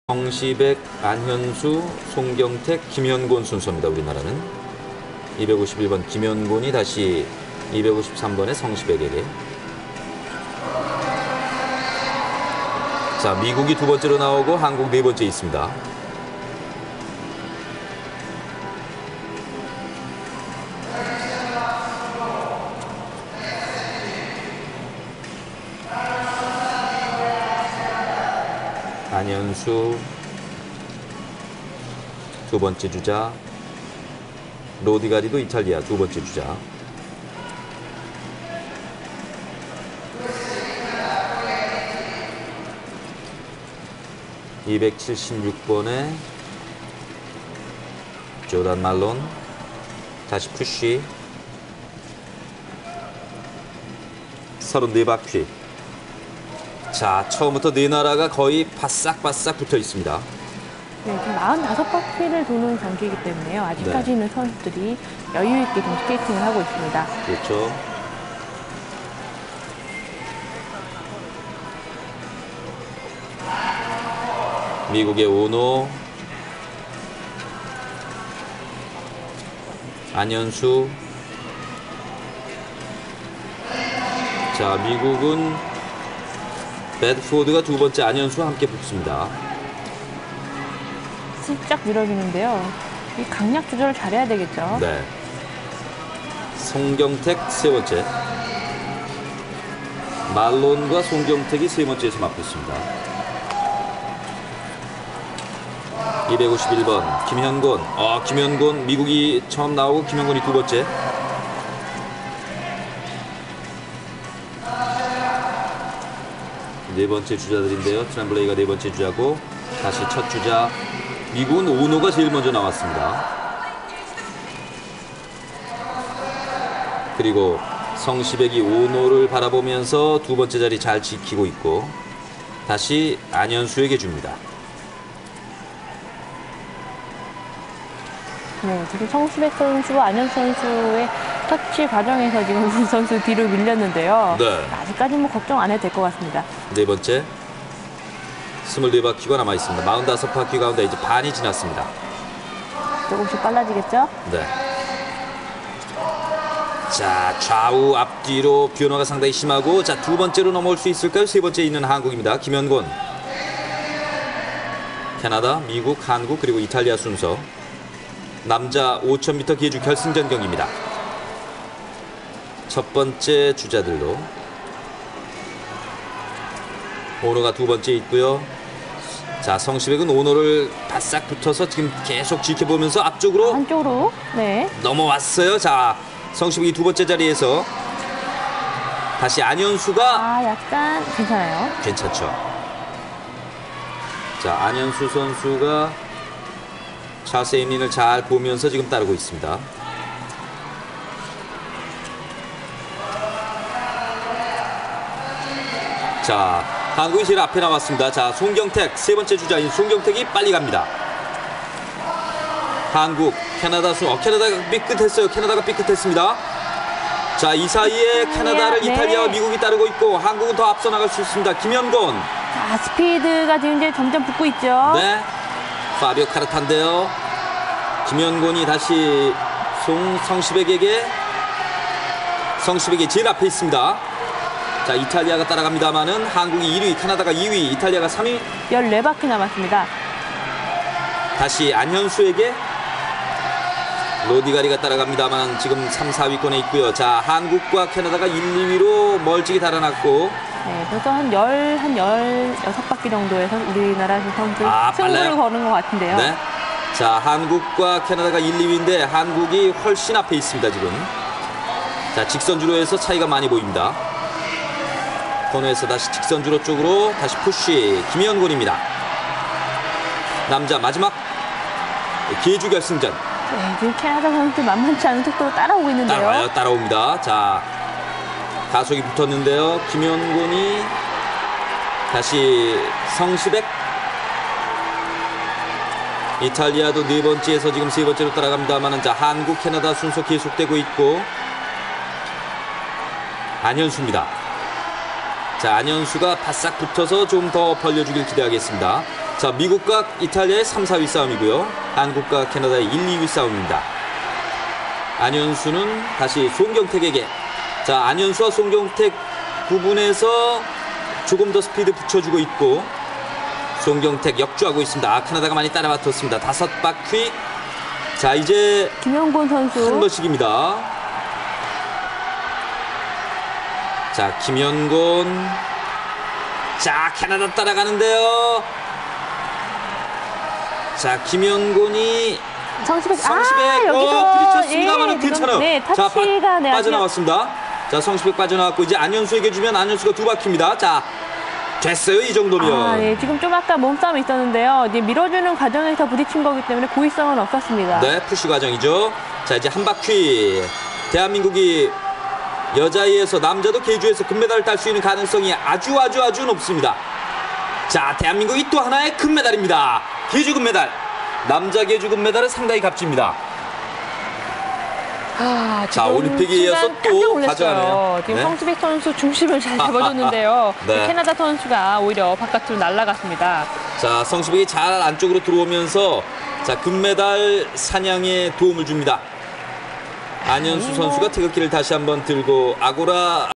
성시백, 안현수, 송경택, 김현곤 순서입니다. 우리나라는 251번 김현곤이 다시 253번의 성시백에게. 자, 미국이 두 번째로 나오고 한국 네 번째 있습니다. 안현수 두 번째 주자, 로디가리도 이탈리아 두 번째 주자. (276번에) 조단 말론, 다시 푸쉬. 34바퀴. 자, 처음부터 네 나라가 거의 바싹바싹 붙어 있습니다. 네, 지금 45바퀴를 도는 경기이기 때문에요. 아직까지는 선수들이 여유 있게 좀 스케이팅을 하고 있습니다. 그렇죠. 미국의 오노, 안현수. 자, 미국은 베드포드가 두 번째, 안현수와 함께 붙습니다. 슬쩍 밀어주는데요. 이 강약 조절을 잘해야 되겠죠. 네. 송경택 세 번째. 말론과 송경택이 세 번째에서 맞붙습니다. 251번 김현곤. 김현곤 미국이 처음 나오고 김현곤이 두 번째. 네 번째 주자들인데요. 트램블레이가 네 번째 주자고, 다시 첫 주자 미국은 오노가 제일 먼저 나왔습니다. 그리고 성시백이 오노를 바라보면서 두 번째 자리 잘 지키고 있고, 다시 안현수에게 줍니다. 네, 지금 성시백 선수와 안현수 선수의 터치 과정에서 지금 우 선수 뒤로 밀렸는데요. 네. 아직까지는 뭐 걱정 안 해도 될 것 같습니다. 네 번째. 24바퀴가 남아 있습니다. 45바퀴 가운데 이제 반이 지났습니다. 조금씩 빨라지겠죠? 네. 자, 좌우 앞뒤로 변화가 상당히 심하고, 자, 두 번째로 넘어올 수 있을까요? 세 번째 있는 한국입니다. 김현곤. 캐나다, 미국, 한국, 그리고 이탈리아 순서. 남자 5000m 계주 결승전 경기입니다. 첫 번째 주자들로 오노가 두 번째 있고요. 자, 성시백은 오노를 바싹 붙어서 지금 계속 지켜보면서 앞쪽으로 한쪽으로. 네. 넘어왔어요. 자, 성시백이 두 번째 자리에서 다시 안현수가 약간 괜찮아요. 괜찮죠. 자, 안현수 선수가 찰스 에임린을 잘 보면서 지금 따르고 있습니다. 자, 한국이 제일 앞에 나왔습니다. 자, 송경택 세 번째 주자인 송경택이 빨리 갑니다. 한국, 캐나다 캐나다가 삐끗했어요. 캐나다가 삐끗했습니다. 자, 이 사이에 캐나다를 이탈리아와 미국이 따르고 있고, 한국은 더 앞서 나갈 수 있습니다. 김현곤. 자, 스피드가 지금 이제 점점 붙고 있죠. 네. 파비오 카르탄데요. 김현곤이 다시 성시백에게. 성시백이 제일 앞에 있습니다. 자, 이탈리아가 따라갑니다만은 한국이 1위, 캐나다가 2위, 이탈리아가 3위. 14바퀴 남았습니다. 다시 안현수에게. 로디가리가 따라갑니다만 지금 3, 4위권에 있고요. 자, 한국과 캐나다가 1, 2위로 멀찍이 달아났고. 네, 벌써 한 16바퀴 정도에서 우리나라 선수 승부를 거는 것 같은데요. 네. 자, 한국과 캐나다가 1, 2위인데 한국이 훨씬 앞에 있습니다, 지금. 자, 직선주로 해서 차이가 많이 보입니다. 코너에서 다시 직선주로 쪽으로 다시 푸쉬. 김현곤입니다. 남자 마지막 계주 결승전. 네, 지금 캐나다 선수 만만치 않은 속도로 따라오고 있는데요. 따라옵니다. 자, 가속이 붙었는데요. 김현곤이 다시 성시백. 이탈리아도 네 번째에서 지금 세 번째로 따라갑니다만은, 자, 한국, 캐나다 순서 계속되고 있고, 안현수입니다. 자, 안현수가 바싹 붙어서 좀 더 벌려주길 기대하겠습니다. 자, 미국과 이탈리아의 3, 4위 싸움이고요. 한국과 캐나다의 1, 2위 싸움입니다. 안현수는 다시 송경택에게. 자, 안현수와 송경택 부분에서 조금 더 스피드 붙여주고 있고, 송경택 역주하고 있습니다. 아, 캐나다가 많이 따라붙었습니다. 5바퀴. 자, 이제 김영곤 선수. 한 번씩입니다. 자, 김연곤. 자, 캐나다 따라가는데요. 자, 김연곤이 성시백. 여기서 부딪혔습니다만은 괜찮아요. 네, 자, 터치가 네, 빠져나왔습니다. 자, 성시백 빠져나왔고 이제 안현수에게 주면 안현수가 2바퀴입니다. 자, 됐어요. 이 정도면. 네, 지금 좀 아까 몸싸움이 있었는데요. 이제 밀어주는 과정에서 부딪힌 거기 때문에 고의성은 없었습니다. 네, 푸시 과정이죠. 자, 이제 한 바퀴. 대한민국이 여자에서 남자도 계주에서 금메달을 딸 수 있는 가능성이 아주 높습니다. 자, 대한민국이 또 하나의 금메달입니다. 계주 금메달. 남자 계주 금메달은 상당히 값집니다. 자, 올림픽에 이어서 또 가져가네요. 지금 네. 성수백 선수 중심을 잘 잡아줬는데요. 네. 캐나다 선수가 오히려 바깥으로 날아갔습니다. 자, 성시백이 잘 안쪽으로 들어오면서 자, 금메달 사냥에 도움을 줍니다. 안현수 선수가 태극기를 다시 한번 들고 아고라